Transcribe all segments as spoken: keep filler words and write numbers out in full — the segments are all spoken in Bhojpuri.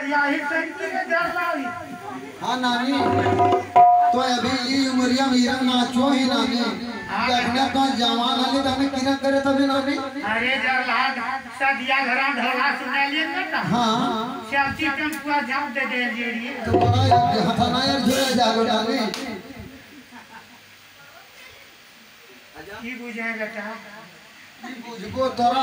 यही टंकी में जल रही। हाँ नानी तो अभी ये उमरिया मेरा नाचो ही नानी देखने तो जवान आले तो हमें किरण करे तभी नानी। अरे जब लाग सदिया घरा ढोला सुना लिए ना। हाँ चलती टेम्पुआ जाम दे दे जेड़िए तो बड़ा हथाना यार जुड़े जागो नानी की बुझे बेटा बुझबो तोरा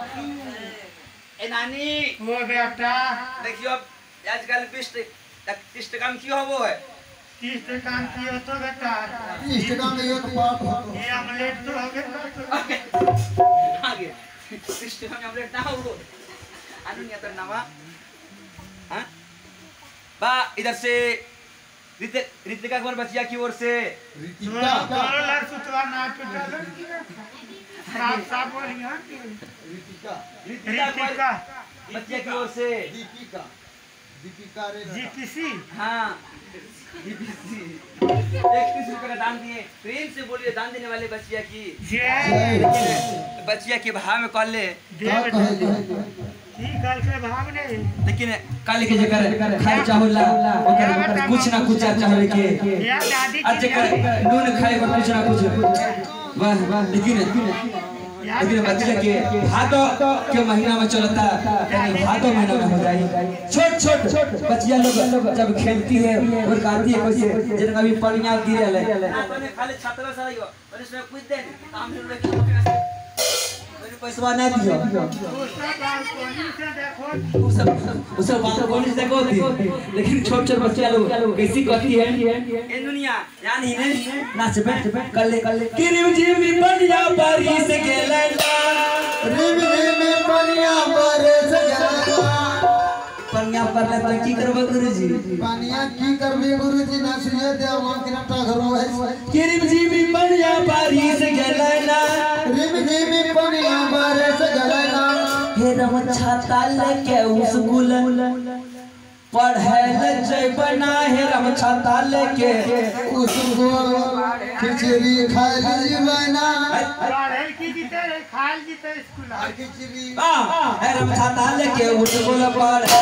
ए नानी वो बेटा देखियो आजकल बीस तीस टका में क्यों हो है तीस टका की हो तो बेटा तीस टका में एक पाट हो ये ऑमलेट तो हो गया आगे तीस टका में ऑमलेट ना हो अनुनिया तो नवा हां बा इधर से रितिक रितिका कुमार बचिया की ओर से रितिका कलर सुतवा ना पे साफ साफ बोलिए रितिका रितिका बचिया की ओर से दीपिका दीपिका रे जीपीसी हाँ जीपीसी इकतीस रुपए का दान दिए प्रेम से बोलिए दान देने वाले बचिया की जय बचिया के भाव में कॉल ले देव की कल के भाव नहीं लेकिन काल के जगह खाई चाहला ओकर कुछ ना कुछ चाहले के या दादी आज जगह नून खाए को कुछ ना कुछ वाह वाह लेकिन लेकिन बच्चे के भादो के महीना में चलता यानी भादो महीना में हो जाए छोट छोट बच्चियां लोग जब खेलती है और गाती है कैसे जिनका भी पनिया गिरे ले खाली छात्र सारा यो और इसमें कुछ दे काम लोग पैसा नहीं दियो वो सब वो सब बालकोनी से देखो थी लेकिन छोटे छोटे बच्चे लोग कैसी करती है ये दुनिया यानी नहीं नाच पे कर ले कर ले किरिम जिमी बढ़िया बारिश के लैंडा रिम रिम बढ़िया बारिश गेला पनिया पर ले तो की करबे गुरुजी पानिया की करबे गुरुजी ना सुनिए देव हम किनटा घरो है किरिम जिमी बढ़िया बारिश के लैंडा रिम रिम बढ़िया बारिश गेला हे रम छाता लेके स्कूल पढ़े जैबना हे रम छाता लेके स्कूल खिचड़ी खाए जीवना पढ़े की जीते रे खाल जीते स्कूल खिचड़ी हां हे रम छाता लेके स्कूल पढ़े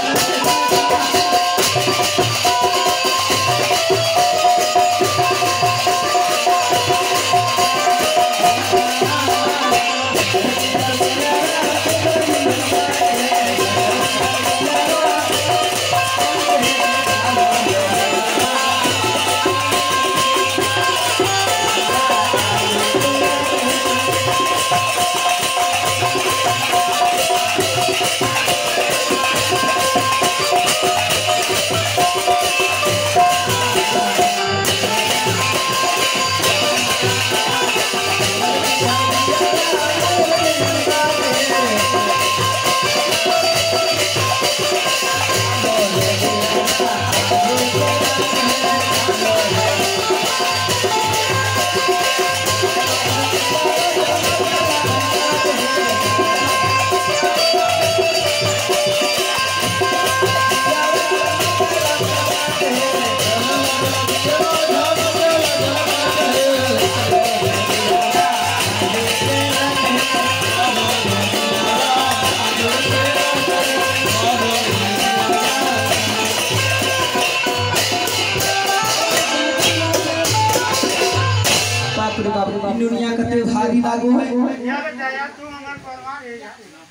दुनिया कते भारी लागो है या बताया तू हमर परिवार है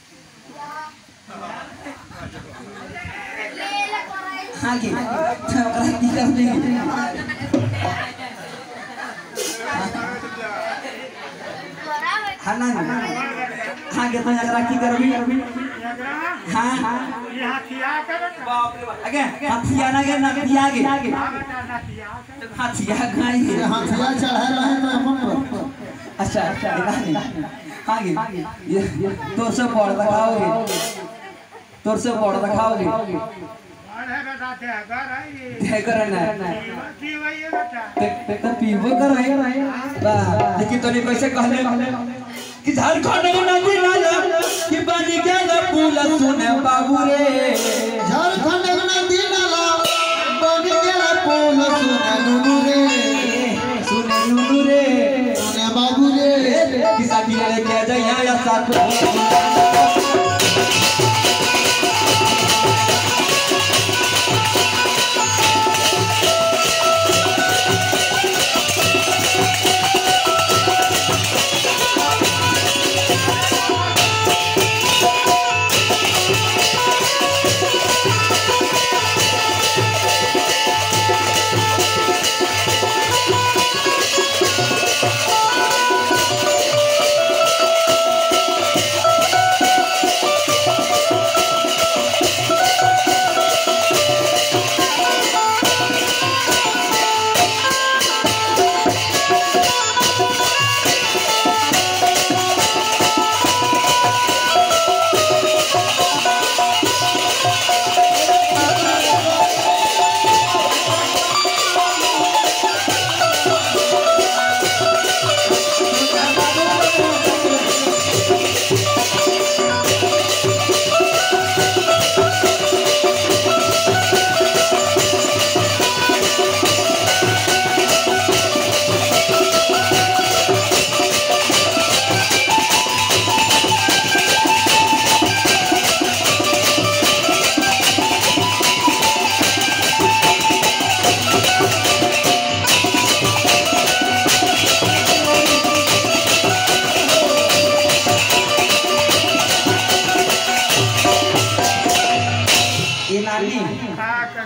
हां के ओकरा की करबे हां ना हां के तो एकरा की करबी हां हां ये हथिया कर बाप रे बाप आगे हथिया ना के ना पिया के हथिया गाई हाथिया चढ़ा रहे तो अपन अच्छा अच्छा नहीं आगे ये तोर से पढ़ दिखाओगे तोर से पढ़ दिखाओगे अरे बेटा ते अगर है ये कर ना की वही है बेटा ते तो पीबो कर रहे वाह लेकिन तोने कैसे कहले कि झारखंड में नदी नाला कि पानी के ना पुल सुने बाबू रे झारखंड में नदी नाला पानी के ना पुल सुने नुनु रे सुने नुनु रे सुने बाबू रे कि साथी लेके जाइया या साथ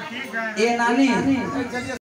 ठीक है ए नानी